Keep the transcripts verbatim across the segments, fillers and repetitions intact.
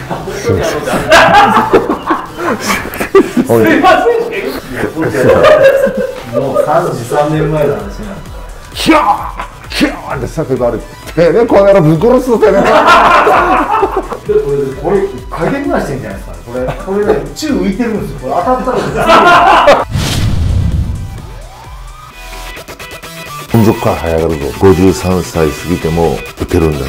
すみません。 もうさんじゅうさんねんまえの話なの。 ヒャーヒャーって叫ばれて、てね、この野郎ぶっ殺すってね。 これ、回転ぐらいしてんじゃないですかね。これ、これね、宙浮いてるんですよ。これ当たったら。 金属から這い上がるぞ。ごじゅうさんさい過ぎても打てるんだ。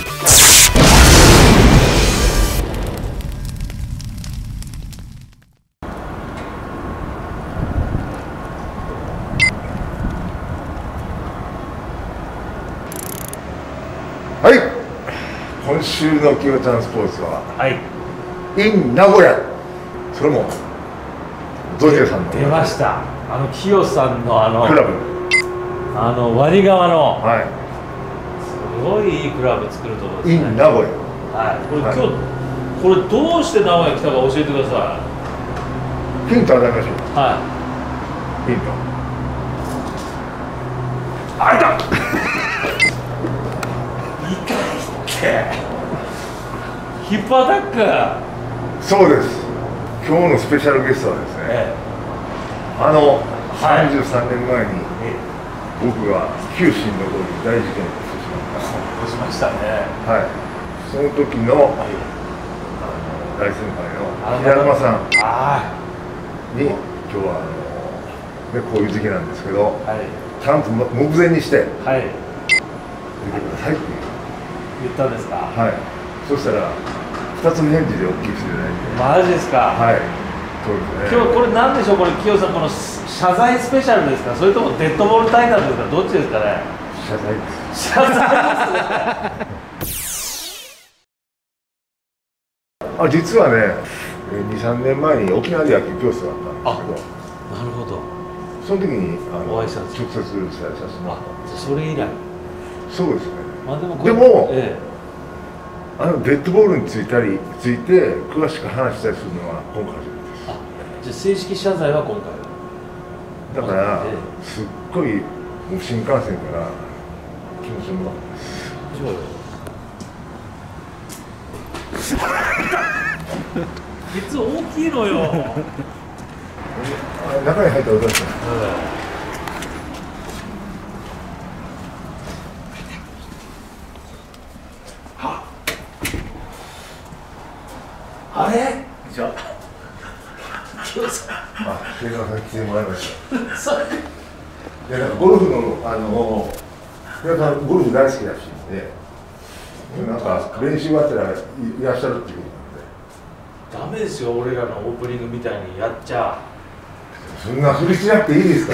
はい、今週のキヨちゃんスポーツは、 はい、 in 名古屋。それもドジェさんの出ました。あのキヨさんのあのクラブ、 あのワニ川の、 はい、 すごいいいクラブ作るところですね。 in 名古屋。 はい、これ、 はい、 今日これどうして名古屋来たか教えてください。ヒント与えましょう。 い。はい。 ヒント。 あいた。いかいって。ヒップアタック。 そうです。今日のスペシャルゲストはですね、 ええ、 あの、 はい、 さんじゅうさんねんまえに、ええ、僕が九死に残る大事件を起こしてしまった。 起こしましたね。 はい。その時の、はい、あの大先輩の平山さんに今日はあの、ね、こういう時期なんですけど、はい、ちゃんと目前にして、はい、出てくださいって言ったんですか。 はい。そしたらふたつの返事で OK していただいて。 マジですか。 はい。そうですね。今日これなんでしょう、これキヨさん、この謝罪スペシャルですか、それともデッドボール対談ですか、どっちですかね。 謝罪です。 謝罪ですね。 あ、実はね、に、さんねんまえに沖縄で野球教室があったんですけど。 なるほど。 その時にあのお会いしたんです。 直接させてもらった。 それ以来。 そうですね。 まあでもでも、ええ、あのデッドボールについたりついて詳しく話したりするのは今回初めてです。 あ、じゃあ正式謝罪は今回だから、ええ、すっごい新幹線から気持ちよかったです。 ケツ大きいのよ。 中に入ったらどうしたの？ あれ？ じゃあ、キヨさん。あ、平山さん来てもらいました。いや、なんかゴルフのあの平山さんゴルフ大好きらしいんで、なんか練習終わったらいらっしゃるっていうことなんで。ダメですよ、俺らのオープニングみたいにやっちゃ。 そんなふりしなくていいですから。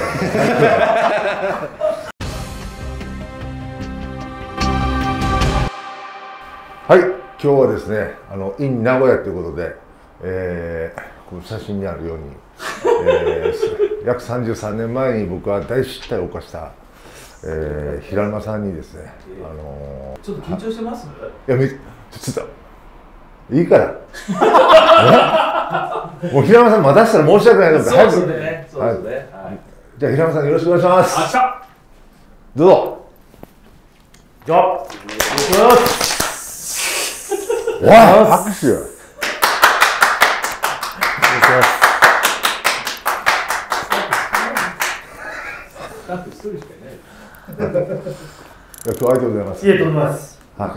はい、今日はですね、あの in 名古屋ということで、えー、この写真にあるように、えー、約さんじゅうさんねんまえに僕は大失態を犯した、えー、平山さんにですね、あのー、 ちょっと緊張してます？ いや、めちょっといいから。もう平山さん待たせたら申し訳ないので、早く。そうですね。そうですね。はい。じゃあ平山さんよろしくお願いします。 明日。 どうぞ。じゃあ。お願いします。わあ、拍手。お願いします。スタッフ一人しかいない。今日はありがとうございます。 いえ、とんでもないです。 はい。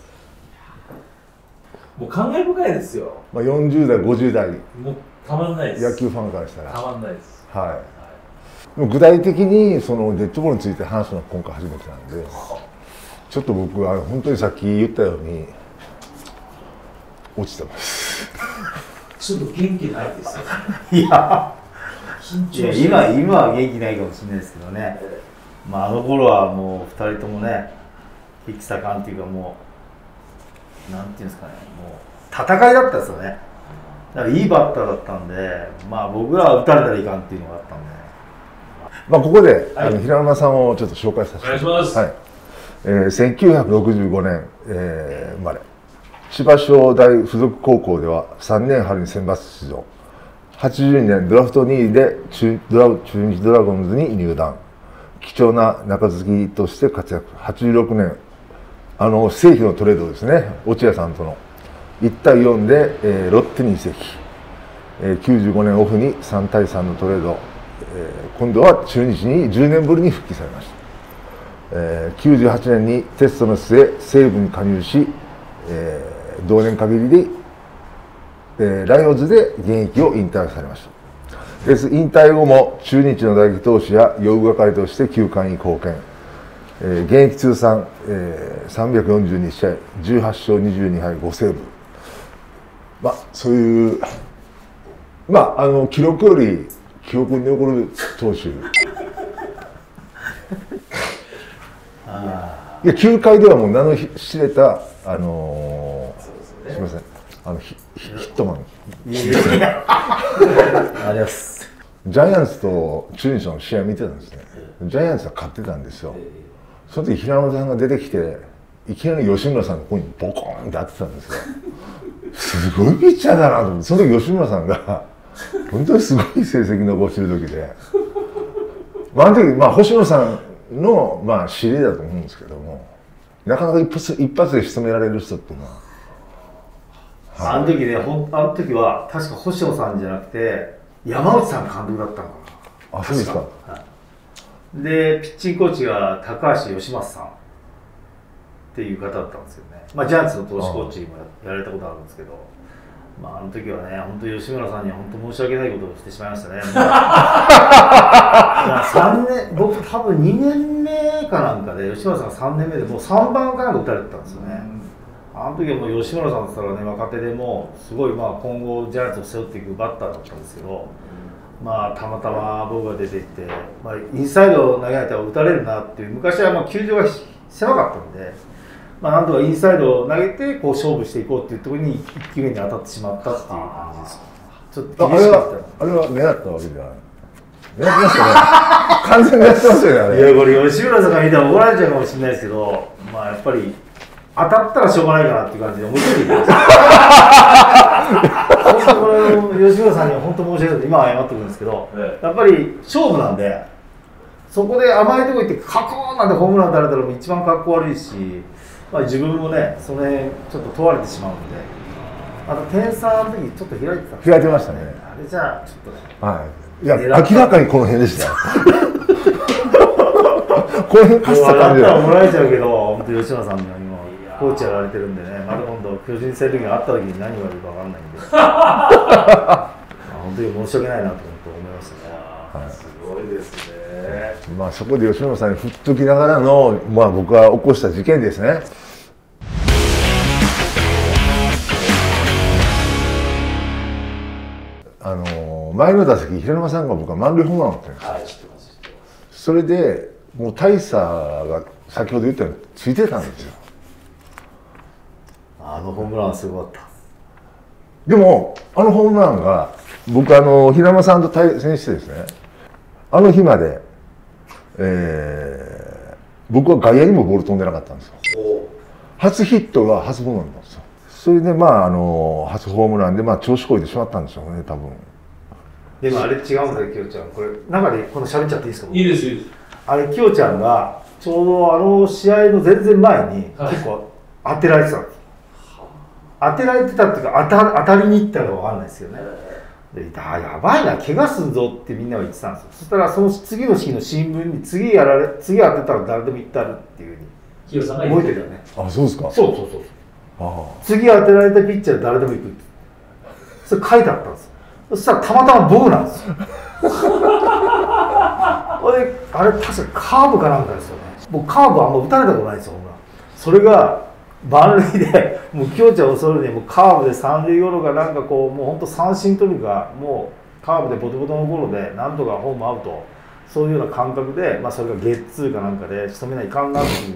もう感慨深いですよ。 まあよんじゅうだい、ごじゅうだい。 もうたまんないです。 野球ファンからしたら。 たまんないです。 はい。はい、具体的にそのデッドボールについて話すのは今回初めてなんで、ちょっと僕は本当にさっき言ったように落ちてます。 ちょっと元気ないですよ。 いや、緊張して今今は元気ないかもしれないですけどね。まああの頃はもうふたりともね、引きさかんっていうかもうなんていうんですかね、もう戦いだったですよね。だからいいバッターだったんで、まあ僕らは打たれたらいかんっていうのがあったんで。 まあここで、はい、あの平山さんをちょっと紹介させてお願いします。 はい。えー、せんきゅうひゃくろくじゅうごねん、えー、生まれ。千葉商大附属高校ではさんねん春に選抜出場。はちじゅうにねんドラフトにいで中ドラ中日ドラゴンズに入団。貴重な中継ぎとして活躍。はちじゅうろくねん、あの正規のトレードですね、落合さんとの。 いちたいよんで、えー、ロッテに移籍、えー、きゅうじゅうごねんオフにさんたいさんのトレード、えー、今度は中日にじゅうねんぶりに復帰されました。えー、きゅうじゅうはちねんにテストの末西武に加入し、えー、同年限りで、えー、ライオンズで現役を引退されました。です引退後も中日の打撃投手や用具係として球界に貢献、えー、現役通算、えー、さんびゃくよんじゅうにしあいじゅうはちしょうにじゅうにはいごセーブ、まあそういうまああの記録より記憶に残る投手いや球界ではもう名の知れたあのーね、すみませんあの ヒ, ヒットマンあります。 ジャイアンツと中日の試合見てたんですね。ジャイアンツは勝ってたんですよ。その時平野さんが出てきていきなり吉村さんがここにボコーンって当てたんですよ。すごいピッチャーだなと思って、その時吉村さんが本当にすごい成績残してる時で、まあ、あの時、まあ、星野さんの、まあ、指令だと思うんですけども、なかなか一発一発で仕留められる人っていうのは、 はい、あの時ね、ほんあの時は確か星野さんじゃなくて山内さん監督だったのかな。 あ、そうですか。はい、 でピッチングコーチが高橋義正さんっていう方だったんですよね。まあ、ジャイアンツの投手コーチもやられたことあるんですけど、まあ、あの時はね、本当に吉村さんには本当申し訳ないことをしてしまいましたね。さんねん、僕多分にねんめかなんかで吉村さんがさんねんめでもうさんばんかなんか打たれてたんですよね。あの時はもう吉村さんって言ったらね、若手でもすごいまあ今後ジャイアンツを背負っていくバッターだったんですけど、まあたまたま僕が出ていって、まあ、インサイドを投げられたら打たれるなっていう、昔はまあ球場が狭かったんで、まあ、なんとかインサイドを投げてこう勝負していこうっていうところにいっきゅうめに当たってしまったっていう感じです。ちょっとあれはあれは目立ったわけじゃない。目立ってましたね。完全にやってますよね、あれ。 いや、これ吉村さんが見たら怒られちゃうかもしれないですけど、まあやっぱり当たったらしょうがないかなっていう感じで思いついていきました。本当これ吉村さんには本当申し訳ない、今は謝ってるんですけど、やっぱり勝負なんで、そこで甘いとこ行ってカコーンなんてホームラン打たれたら一番かっこ悪いし、まあ、自分もね、その辺ちょっと問われてしまうので、あと点差の時ちょっと開いてたんです開いてましたね。 あれじゃあちょっとね、 はい、いや明らかにこの辺でしたよ。この辺かした感じだったらもらえちゃうけど、本当吉村さんには今コーチやられてるんでね、また今度巨人戦の時に会った時に何言われるか分かんないんで本当に申し訳ないなと思いましたね。 はい、すごいですね。 まあそこで吉野さんに振っときながらの、まあ、僕が起こした事件ですね。あの前の打席平沼さんが僕は満塁ホームランを打ってるんですよ。はい、知ってます。それでもう大差が先ほど言ったようについてたんですよ。 あのホームランはすごかった。 でもあのホームランが僕あの平沼さんと対戦してですね、あの日まで、えー、僕は外野にもボール飛んでなかったんですよ。初ヒットが初ホームランなんですよ。それでまああの初ホームランでまあ調子こいてしまったんでしょうね、多分。 でもあれ違うんだよ、きよちゃん。これ中でこの喋っちゃっていいですか？ いいですいいです。 あれきよちゃんがちょうどあの試合の全然前に結構当てられてたんです。当てられてたっていうか当た、当たりに行ったかわかんないですよね。で、あ、やばいな、怪我すんぞってみんなは言ってたんですよ。そしたらその次の日の新聞に次やられ次当てたら誰でも行ったるっていうふうに覚えてるよね。 あ、そうですか。 そうそうそうそう。 あ次当てられたピッチャー誰でも行くって。それ書いてあったんですよ。そしたらたまたま僕なんですよ。あれ、あれ確かカーブかなんかですよね。僕カーブあんま打たれたことないんですよ、それが満塁で、もうきよちゃんを恐るにもうカーブで三塁ゴロがなんかこう、もう本当三振取るか、もうカーブでボトボトのゴロで、なんとかホームアウト、そういうような感覚で、まあ、それがゲッツーかなんかで仕留めないかんなっていう、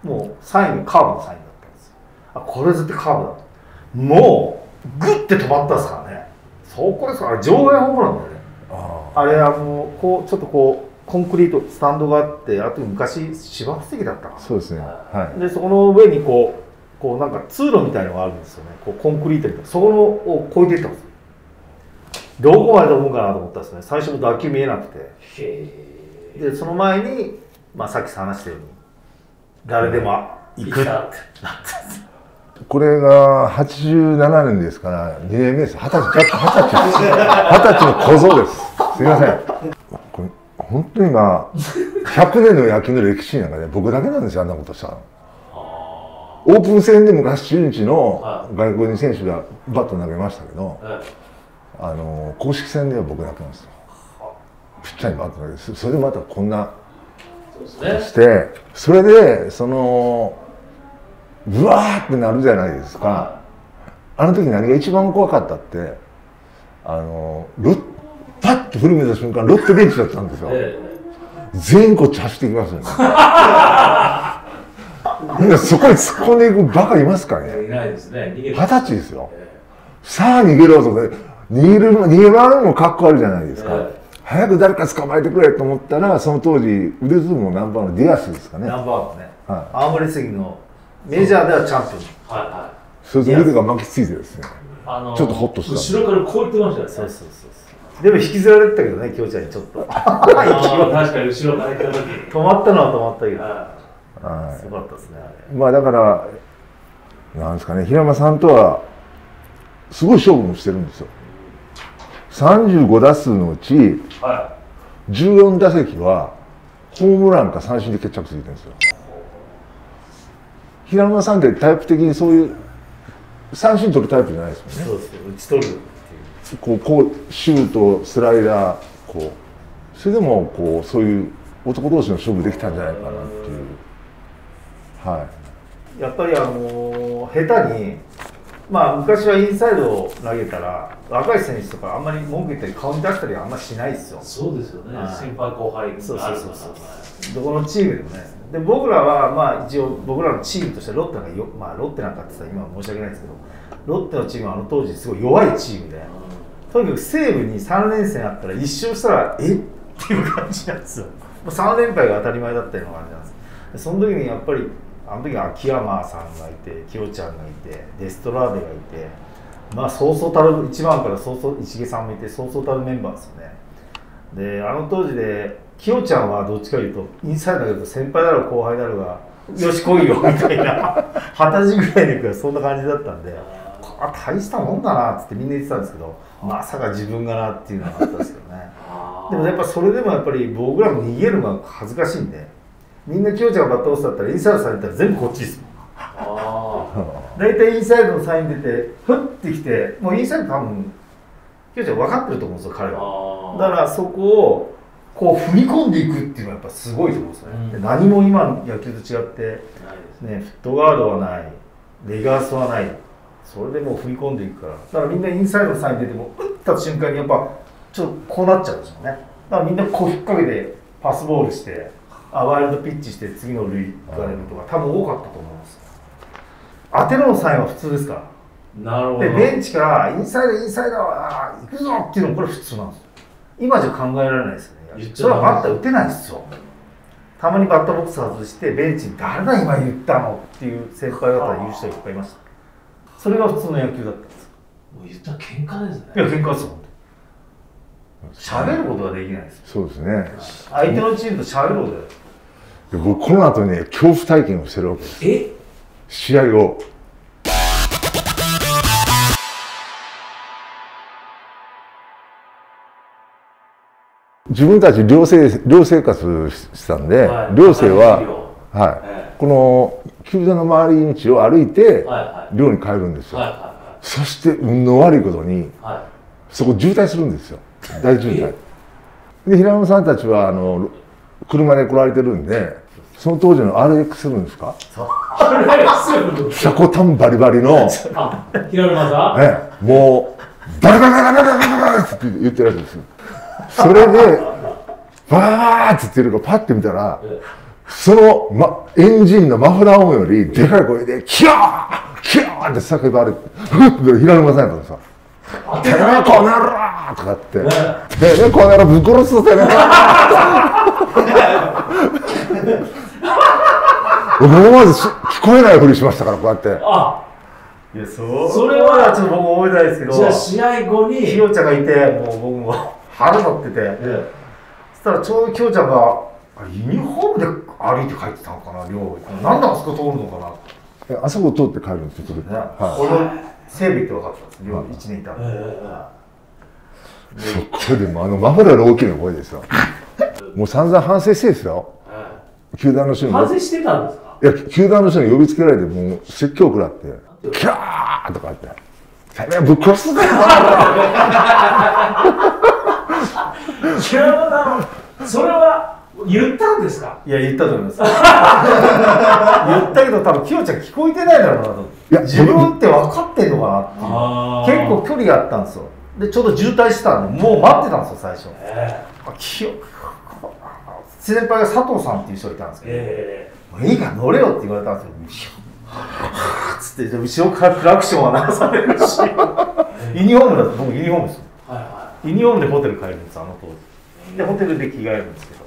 もうサインがカーブのサインだったんですよ。あ、これ絶対カーブだと。もう、グッて止まったんですからね。そこですから、場外ホームランだよね。あ, あれ、あの、こう、ちょっとこう、コンクリート、スタンドがあって、あと昔、芝生席だったかな。 そうですね。はい。 で、そこの上にこう、こうなんか通路みたいのがあるんですよね。こうコンクリートみたいな、そこのを越えていったんですよ。どこまで飛ぶかなと思ったんですね。最初も打球見えなくて。で、その前に、まあさっき話したように、誰でも行くってなったんですよ。 これがはちじゅうななねんですからにねんめです。はたち、はたちです。はたちの小僧です。すみません。これ本当に今ひゃくねんの野球の歴史の中で僕だけなんですよ、あんなことしたの。オープン戦で昔中日の外国人選手がバット投げましたけど、あの公式戦では僕だけなんですよ。ピッチャーにバット投げて、それでまたこんなことして、それでそのブワーってなるじゃないですか。あの時何が一番怖かったって、あのロッパッと振り向いた瞬間ロッテベンチだったんですよ。全員こっち走ってきますよね。そこに突っ込んでいくバカいますかね。 いないですね。 二十歳ですよ。さあ逃げろとか、逃げる逃げ回るのもかっこ悪いじゃないですか。早く誰か捕まえてくれと思ったら、その当時腕相撲ナンバーのディアスですかね。 ナンバーワンね。青森杉のメジャーではチャンピオン。 はいはい。 それで腕が巻きついてですね。ちょっとホッとした。 後ろからこう言ってましたよね。 そうそうそう。でも引きずられてたけどね、きょうちゃんにちょっと。確かに後ろから行った時。 止まったのは止まったけど。 はい、 すごかったですね。 まあだからなんですかね、平間さんとはすごい勝負もしてるんですよ。さんじゅうごだすうのうち、はい、じゅうよんだせきはホームランか三振で決着ついてるんですよ。平間さんってタイプ的にそういう三振取るタイプじゃないですもんね。 そうですよ、打ち取るっていう。 こうこうシュートスライダーこうそれでもこうそういう男同士の勝負できたんじゃないかなっていう。はい、 やっぱりあのー、下手に、まあ昔はインサイドを投げたら若い選手とかあんまり文句言ったり顔に出したりはあんましないですよ。 そうですよね、はい、先輩後輩そうそうそうそう、どこのチームでもないですね。で僕らはまあ一応僕らのチームとしてロッテなんかよ、まあロッテなんかって言ったら今は申し訳ないですけど、ロッテのチームはあの当時すごい弱いチームで、とにかく西武にさんねん戦あったら一勝したらえっていう感じなんですよ。さん連敗が当たり前だったような感じなんです。でその時にやっぱりあの時は秋山さんがいて、きよちゃんがいて、デストラーデがいて、まあそうそうたるいちばんからそうそう市毛さんもいて、そうそうたるメンバーですよね。であの当時できよちゃんはどっちかというとインサイドだけど先輩だろう後輩だろうがよし来いよみたいなはたちぐらいの時はそんな感じだったんで、あ大したもんだなっつってみんな言ってたんですけど、まさか自分がなっていうのがあったんですけどね。でもやっぱそれでもやっぱり僕らも逃げるのが恥ずかしいんで、みんなきよちゃんがバッター押すだったらインサイドされたら全部こっちですもん。大体インサイドのサイン出てふってきて、もうインサイド多分きよちゃん分かってると思うんですよ彼は。だからそこをこう踏み込んでいくっていうのはやっぱすごいと思うんですよね、うん、で何も今の野球と違って、ね、フットガードはない、レガースはない、それでもう踏み込んでいくから、だからみんなインサイドのサイン出ても打った瞬間にやっぱちょっとこうなっちゃうんですよね。だからみんなこう引っ掛けてパスボールしてあワイルドピッチして次の塁行かれるとか多分多かったと思います。当てろのサインは普通ですから。 なるほど。 でベンチからインサイドインサイドは行くぞっていうのもこれ普通なんですよ。今じゃ考えられないですよね。それはバッター打てないですよ。たまにバッターボックス外してベンチに誰だ今言ったのっていう先輩方が言う人がいっぱいいました。それが普通の野球だったんです。 もう言ったら喧嘩ですね。 いや喧嘩ですよ。喋ることができないです。 そうですね。 相手のチームと喋ることができない。 僕この後ね恐怖体験をしてるわけです。 え？ 試合後。自分たち寮生寮生活してたんで、はい、寮生は、はいはい、この球場の周り道を歩いて、はい、寮に帰るんですよ、はいはいはい、そして運の悪いことに、はい、そこ渋滞するんですよ、大渋滞で平野さんたちはあの車で来られてるんで、その当時の アールエックスセブン ですか、車庫端バリバリの平野さん、 ね、もうバリバリバリバリバリバリって言ってるやつです。それでバーッて言ってるからパッて見たら、その、ま、エンジンのマフラー音よりでかい声でキャーキャーって叫ばれて、ふっと平沼さんやったらさ「てめえこの野郎!」とかって「てめえこの野郎ぶっ殺すぞてめえ!」僕思わず聞こえないふりしましたから、こうやって。 あいやそそれはちょっと僕覚えてないですけど、 じゃあ試合後にきよちゃんがいて、もう僕も腹立ってて、ええ、そしたらちょうどきよちゃんがユニフォームで歩いて帰ってたのかな、寮なんであそこ通るのかな、 えあそこ通って帰るんですよ、 ね、 はい、 俺も整備って分かったんですよ、いちねんいたんで、 それでもあのマフラーの大きな声ですよもう散々反省してですよ、球団の人に反省してたんですか？ いや、球団の人に呼びつけられて、もう説教食らって、キャーとかって、てめえぶっ殺すぞキャーだろ、それは言ったんですか？ いや、言ったと思います。言ったけど、多分きよちゃん聞こえてないだろうなと。いや、自分って分かってんのかなっていう。結構距離があったんですよ。で、ちょうど渋滞してたんで、もう待ってたんですよ、最初。えー、あ、きよ、先輩が佐藤さんっていう人いたんですけど、えーいいから乗れよって言われたんですよ。はぁつって後ろからクラクションは流されるしユニフォームだと僕ユニフォームですよ、はいはい、ユニフォームでホテル帰るんですあの当時でホテルで着替えるんですけど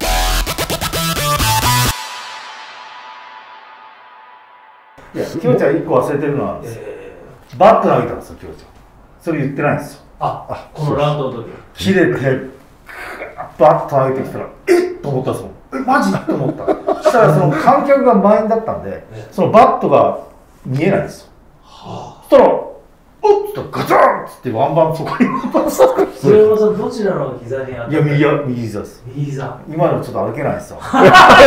いやきよちゃんいっこ忘れてるのは、えー、バット投げたんですよきよちゃんそれ言ってないんですよああこのラウンドの時切れてバット投げてきたらえっと思ったんですよえマジと思ったそしたらその観客が満員だったんでそのバットが見えないんですよ、はあ、そしたらおっつったらガチャンっつってワンバンそこにワンバンさそれはさどちらの膝にあったいや右や右膝です右膝今のちょっと歩けないですよそれじ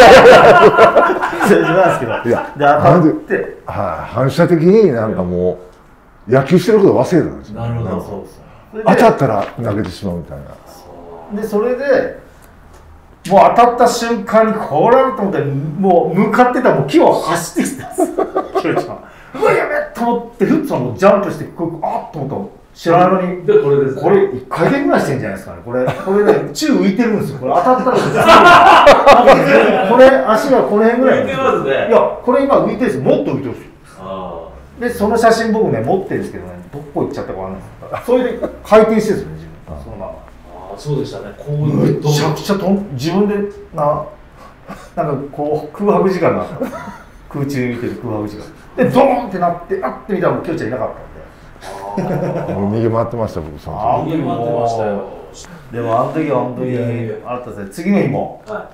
ゃないですけどいやで当たってはい、反射的になんかもう野球してること忘れたんですよなるほどそうです当たったら投げてしまうみたいなでそれでもう当たった瞬間にこれと思ってもう向かってたもう木を走ってきたんですきよちゃんうわやべえと思ってふっとジャンプしてこうあっと思った知らないのにでこれです、ね、 これいっかい転ぐらいしてんじゃないですかねこれこれね宙浮いてるんですよこれ当たったらこれ足がこの辺ぐらい浮いてますねいやこれ今浮いてるんですよもっと浮いてるんですよあでその写真僕ね持ってるんですけどねどこ行っちゃったかわかんないですそれで回転してるんですよね自分そのままそうでしたね。こうめちゃくちゃとん自分でななんかこう空白時間があったんですよ空中見てる空白時間でドーンってなってあって見たらもうきよちゃんいなかったんでもう逃げ回ってました僕その時逃げ回ってましたよでもあの時は本当にあったですね次の日も、はい、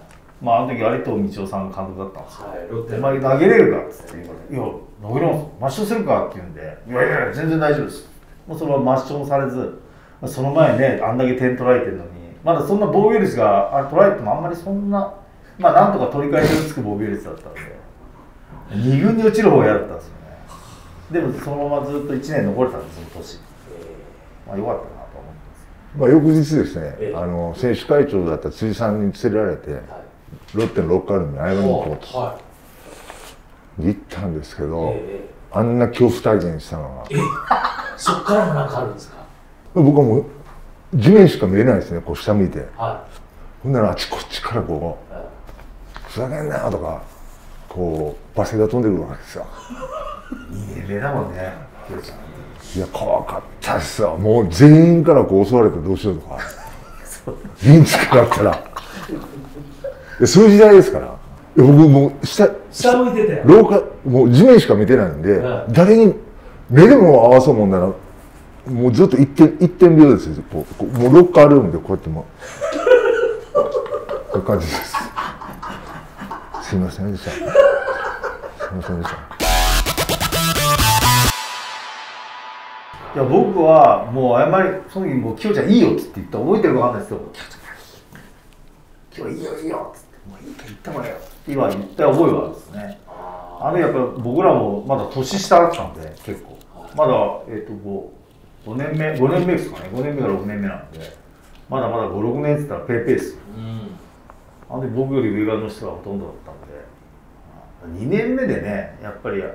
まああの時有藤道夫さんが監督だったんですよ、はい、ロッテまあ投げれるかっつって言われていや投げれます抹消するかって言うんでいやいや全然大丈夫ですもうそれは抹消もされずその前ね、あんだけ点取られてるのに、まだそんな防御率があれ取られてもあんまりそんな、まあなんとか取り返しがつく防御率だったんで、に軍に落ちる方が嫌だったんですよね。でもそのままずっといちねん残れたんです、その年。まあ良かったなと思ってます。 まあ翌日ですね、あの選手会長だった辻さんに連れられて、ロッテのロッカールームに謝りに行こうと、はい、行ったんですけど、あんな恐怖体験したのは。 そっからもなんかあるんですか？ 僕はもう地面しか見れないですね、こう下見て、はい、ほんならあっちこっちからこう、はい、ふざけんなよとかこう罵声が飛んでくるわけですよいい夢だもんねいや怖かったですよもう全員からこう襲われてどうしようとかリンチかかったらそういう時代ですから僕もう下下向いてて廊下もう地面しか見てないんで、はい、誰に目でも合わそうもんならもうずっと一点一点秒ですよ。こうもうロッカールームでこうやってもこういう感じです。すいませんでした。すいませんでした。 いや僕はもう謝りその時もうきよちゃんいいよっつって言った覚えてるかわかんないですけど、今日いいよいいよっつってもういいから言った方がいいよって今言った覚えはあるんですね。あのやっぱ僕らもまだ年下だったんで結構まだえっとこう。ごねんめ、ごねんめですかね、ごねんめからろくねんめなんで、まだまだご、ろくねんって言ったらペーペーですよ。うん、あの時僕より上の人がほとんどだったんで、にねんめでね、やっぱり、に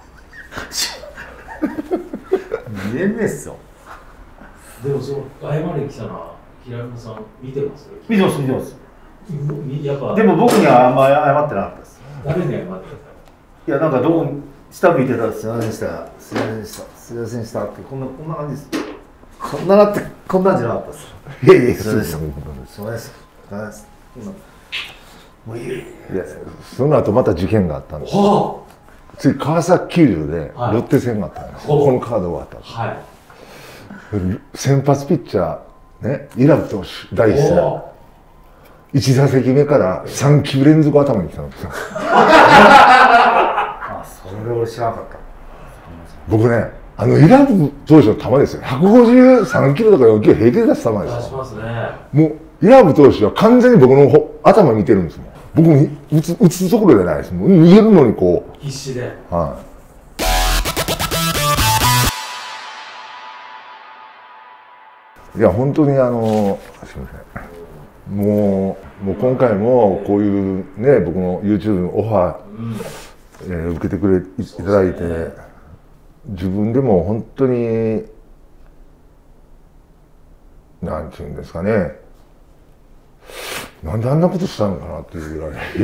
ねんめっすよ。 でも、その謝りに来たのは、平山さん、見てます？ 見てます、見てます。 やっぱでも僕にはあんま謝ってなかったです。 誰に謝ってた？いや、なんかどこ下向いてたらすいませんでした、すいませんでした、すいませんでしたって、こんな、こんな感じです。こんななって、こんなんじゃなかったです。 いやいや、 そうです。そうです。そうです。もういい。いや、 その後また事件があったんです。はあ、次、川崎球場でロッテ戦があったんです。はい、このカードがあったんです。はい、先発ピッチャー、ね、イラブ投手、第一戦。いち打席目からさん球連続頭に来たんですよ。 あ、そそれ俺知らなかった。 僕ね、あのイラブ投手の球ですよ、ひゃくごじゅうさんキロとかよんキロ平気で出す球ですよ。 出しますね。 もうイラブ投手は完全に僕のほ頭見てるんですもん。僕も打つ打つところじゃないです。もう逃げるのにこう必死で。 はい。いや本当にあのすみません。もうもう今回もこういうね僕の YouTube のオファー、うんえー、受けてくれいただいて、ね、自分でも本当になんていうんですかね。なんであんなことしたのかなっていうぐらい。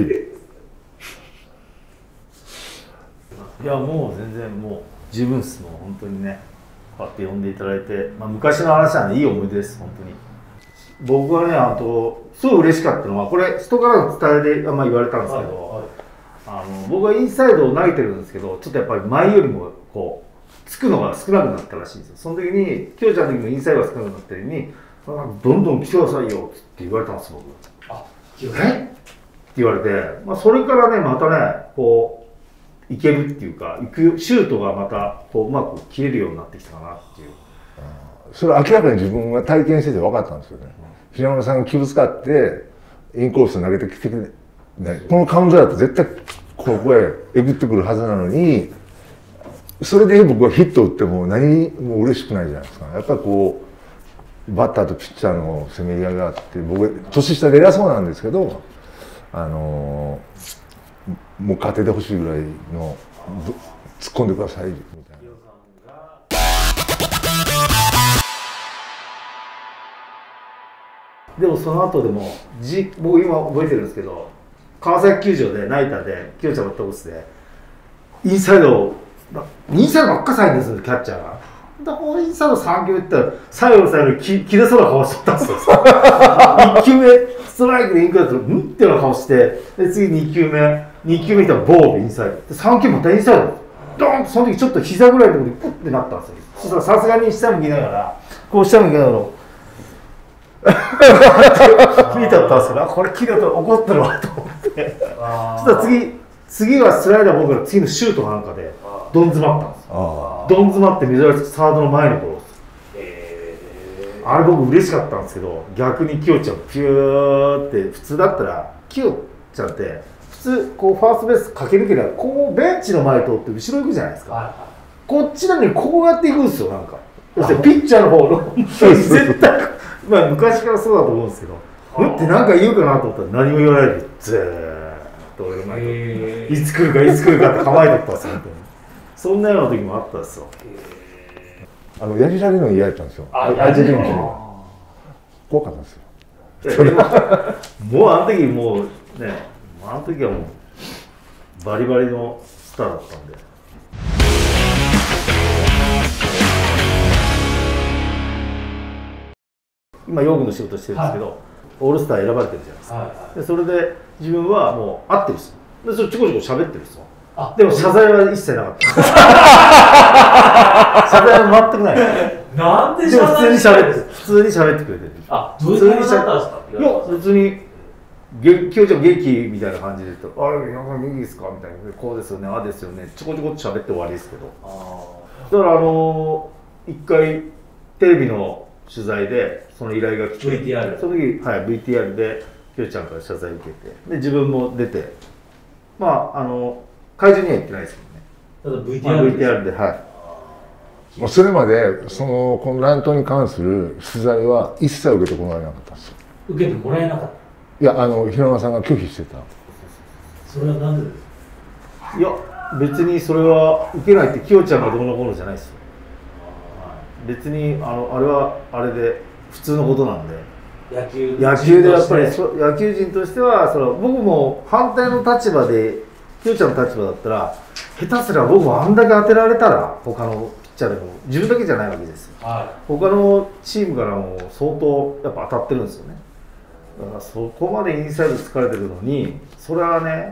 いやもう全然もう十分っす。もう本当にねこうやって呼んでいただいて、まあ、昔の話はねいい思い出です本当に。僕はねあとすごい嬉しかったのはこれ人からの伝えで、まあ、言われたんですけど、はいはい、あの僕はインサイドを投げてるんですけどちょっとやっぱり前よりもこうつくのが少なくなったらしいんですよ。その時にきょうちゃんの時もインサイドが少なくなったようにどんどん来てくださいよって言われたんです僕。あえって言われて、まあ、それからねまたねこういけるっていうかシュートがまたこううまく切れるようになってきたかなっていう。 それは明らかに自分が体験してて分かったんですよね。平山さんが気を使ってインコース投げてきてくれ、ね、このカウントだと絶対ここへえぐってくるはずなのにそれで僕はヒット打っても何も嬉しくないじゃないですか。やっぱりこうバッターとピッチャーのせめぎ合いがあって僕年下で偉そうなんですけどあのー、もう勝ててほしいぐらいの突っ込んでくださいみたいな。 でもその後でもじ僕今覚えてるんですけど川崎球場でナイターできよちゃんバッターボックスでインサイドインサイドばっかさいんですよキャッチャーが。だからインサイドさん球打ったら最後の最後に切れそうな顔しとったんですよ。いっ球目ストライクでインクだったらんっていうような顔してで次に球目に球目いったらボールインサイドでさん球またインサイドドーンとその時ちょっと膝ぐらいのところにプッてなったんですよ。そしたらさすがに下向きながらこう下向きながら見たったんですけどこれ切れたら怒ってるわと思ってそしたら次次はスライダーボールから次のシュートかなんかでどん詰まったんですよ。どん詰まって珍しくサードの前の頃です、えー、あれ僕嬉しかったんですけど逆にきよちゃんピューって普通だったらきよちゃんって普通こうファーストベース駆け抜けたらこうベンチの前通って後ろ行くじゃないですか、はいはい、こっちなのにこうやって行くんですよ。なんかそしてピッチャーの方の絶対まあ昔からそうだと思うんですけどうんって何か言うかなと思ったら何も言わないでずーっと俺の前にいつ来るかいつ来るかって構えてったんですよ。本当にそんなような時もあったんですよ。 あのやじられるの嫌やったんですよ。あやじられるの怖かったんですよ。 もうあの時もうねあの時はもうバリバリのスターだったんで。今用具の仕事してるんですけど、はい、オールスター選ばれてるじゃないですか、はいはい、でそれで自分はもう会ってるんですよ。でそれちょこちょこ喋ってるんですよ。でも謝罪は一切なかった。謝罪は全くない。 なんで謝罪普通に喋って普通に喋ってくれてる。 あ、どういう感じだったんですか。 いや普通にきよちゃん元気みたいな感じで言ったら「あれ皆さん元気ですか?」みたいな「こうですよねああですよね」ちょこちょこっと喋って終わりですけど。あだからあのー、一回テレビの取材でその依頼が来て ブイティーアール その時、はい、ブイティーアール できよちゃんから謝罪受けてで自分も出てまああの会場には行ってないですけどね。ただ ブイティーアール で、ブイティーアール ではい。 もうそれまでそのこの乱闘に関する取材は一切受けてもらえなかったんですよ。 受けてもらえなかった。 いやあの平山さんが拒否してた。 それはなんでですか。 いや別にそれは受けないってきよちゃんがどうのこうのじゃないですよ。別にあのあれはあれで普通のことなんで。 野球野球でやっぱり野球人としてはその僕も反対の立場できよちゃんの立場だったら下手すら僕もあんだけ当てられたら他のピッチャーでも自分だけじゃないわけですよ、はい、他のチームからも相当やっぱ当たってるんですよね。だからそこまでインサイド疲れてるのにそれはね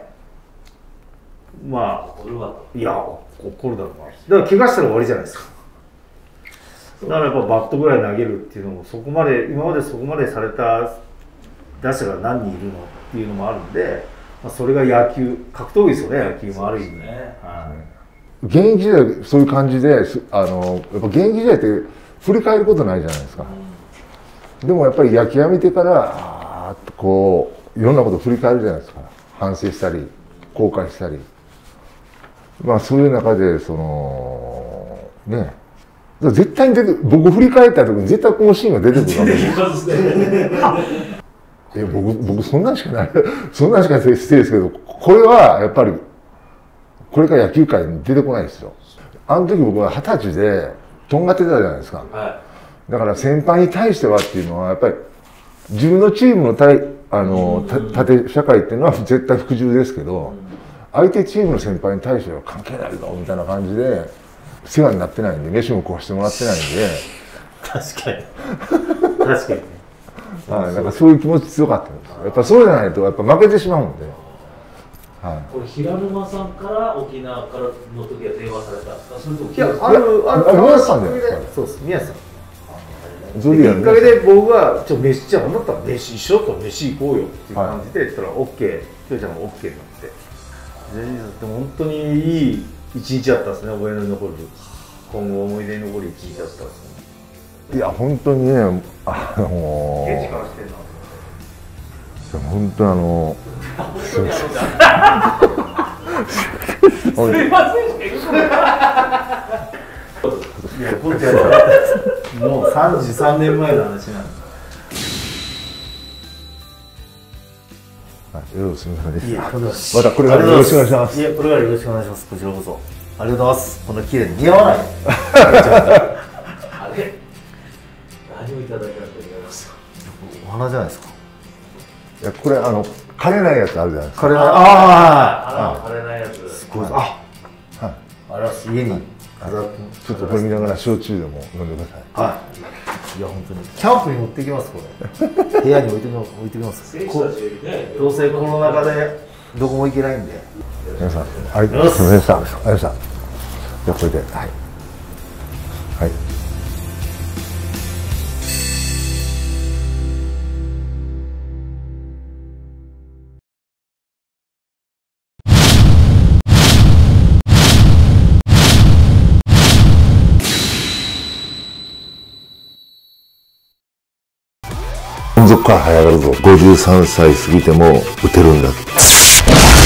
まあいや怒るだろうな。だから怪我したら終わりじゃないですか。だからやっぱバットぐらい投げるっていうのもそこまで今までそこまでされた打者が何人いるのっていうのもあるんで、まあ、それが野球格闘技ですよね野球もある意味ね。はい現役時代そういう感じで、あのやっぱ現役時代って振り返ることないじゃないですか。でもやっぱり野球やめてからあーっとこういろんなこと振り返るじゃないですか。反省したり後悔したり、まあそういう中でそのね、絶対に出て、僕振り返った時に絶対このシーンが出てくるわけです。いや僕僕そんなんしかないそんなんしか失礼ですけど、これはやっぱりこれから野球界に出てこないですよ。あの時僕は二十歳でとんがってたじゃないですか、はい、だから先輩に対してはっていうのはやっぱり自分のチームの対あの縦社会っていうのは絶対服従ですけど、相手チームの先輩に対しては関係ないぞみたいな感じで世話になってないんで、飯も食わしてもらってないんで。 確かに確かにね。 はい、なんかそういう気持ち強かったんですよ。やっぱそうじゃないとやっぱ負けてしまうんで。 はい、これ平沼さんから沖縄からの時は電話されたんですか？それともいや、あるある宮さんじゃないですか。 そうです、宮さん。 きっかけで僕がちょっと飯じゃああなた飯一緒と飯行こうよっていう感じで言ったら OK、きょうちゃんが OK になって。でも本当にいい一日だったんですね。思い出に残る、今後思い出に残る一日だったんですね。 いや本当にね、あのー、現地からしてるな。 本当にあのー、すみません。すみません。 いやこっちはもうさんじゅうさんねんまえの話なんで。 よろしくお願いします。 またこれからよろしくお願いします。 いやこれからよろしくお願いします。こちらこそありがとうございます。こんな綺麗に似合わない。 あれ何をいただいたんでございます。 お花じゃないですか。 いやこれあの枯れないやつあるじゃないですか。 枯れない。ああ、枯れないやつ。 すごい。あ、はい。あれは家にちょっとこれ見ながら焼酎でも飲んでください。 はい。いや本当にキャンプに持ってきますこれ。部屋に置いて置いてきます。どうせこの中でどこも行けないんで。 皆さんありがとうございました。ありがとうございました。じゃあこれではいはい。どん底から這い上がるぞ。ごじゅうさんさい過ぎても打てるんだ。